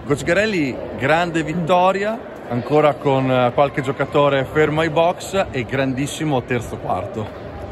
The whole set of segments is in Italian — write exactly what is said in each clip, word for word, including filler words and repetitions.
Coach Garelli, grande vittoria, ancora con qualche giocatore fermo ai box e grandissimo terzo quarto.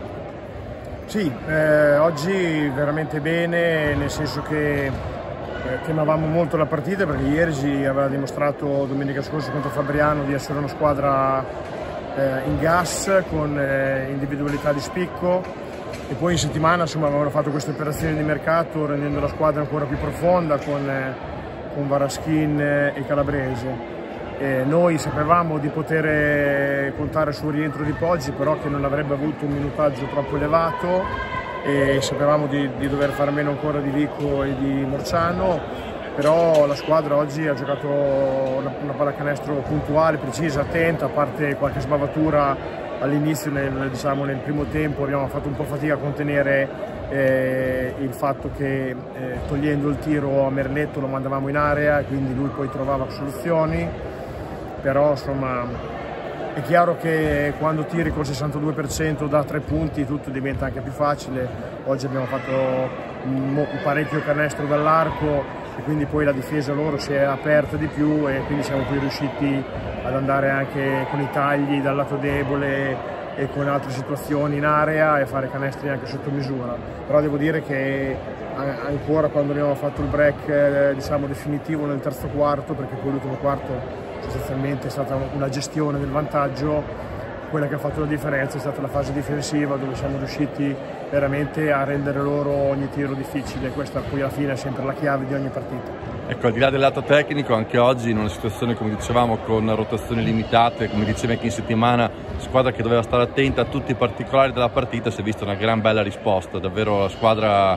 Sì, eh, oggi veramente bene, nel senso che eh, temevamo molto la partita, perché ieri si aveva dimostrato domenica scorsa contro Fabriano di essere una squadra eh, in gas, con eh, individualità di spicco, e poi in settimana insomma avevano fatto queste operazioni di mercato rendendo la squadra ancora più profonda con, eh, con Varaschin e Calabrese. E noi sapevamo di poter contare sul rientro di Poggi, però che non avrebbe avuto un minutaggio troppo elevato, e sapevamo di, di dover fare meno ancora di Vico e di Morciano, però la squadra oggi ha giocato una, una pallacanestro puntuale, precisa, attenta, a parte qualche sbavatura all'inizio, nel, diciamo, nel primo tempo abbiamo fatto un po' fatica a contenere eh, il fatto che eh, togliendo il tiro a Merletto lo mandavamo in area e quindi lui poi trovava soluzioni. Però insomma è chiaro che quando tiri col sessantadue per cento da tre punti tutto diventa anche più facile. Oggi abbiamo fatto un parecchio canestro dall'arco e quindi poi la difesa loro si è aperta di più, e quindi siamo poi riusciti ad andare anche con i tagli dal lato debole e con altre situazioni in area e fare canestri anche sotto misura. Però devo dire che ancora quando abbiamo fatto il break eh, diciamo definitivo nel terzo quarto, perché poi l'ultimo quarto sostanzialmente è stata una gestione del vantaggio, quella che ha fatto la differenza è stata la fase difensiva, dove siamo riusciti veramente a rendere loro ogni tiro difficile. Questa poi alla fine è sempre la chiave di ogni partita. Ecco, al di là del lato tecnico, anche oggi in una situazione, come dicevamo, con rotazioni limitate, come dicevi anche in settimana, squadra che doveva stare attenta a tutti i particolari della partita, si è vista una gran bella risposta, davvero la squadra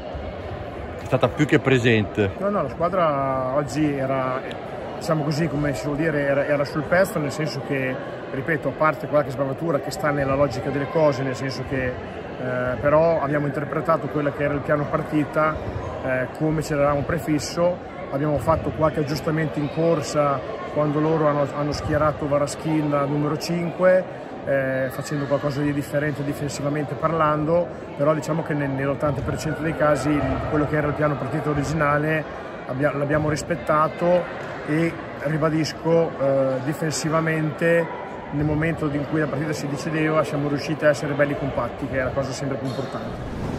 è stata più che presente. No, no, la squadra oggi era, diciamo così, come si vuol dire, era, era sul pezzo, nel senso che, ripeto, a parte qualche sbavatura che sta nella logica delle cose, nel senso che eh, però abbiamo interpretato quello che era il piano partita eh, come ce l'eravamo prefisso. Abbiamo fatto qualche aggiustamento in corsa quando loro hanno, hanno schierato Varaschin da numero cinque, eh, facendo qualcosa di differente difensivamente parlando, però diciamo che nell'ottanta per cento dei casi quello che era il piano partita originale l'abbiamo rispettato, e ribadisco, eh, difensivamente nel momento in cui la partita si decideva siamo riusciti a essere belli compatti, che è la cosa sempre più importante.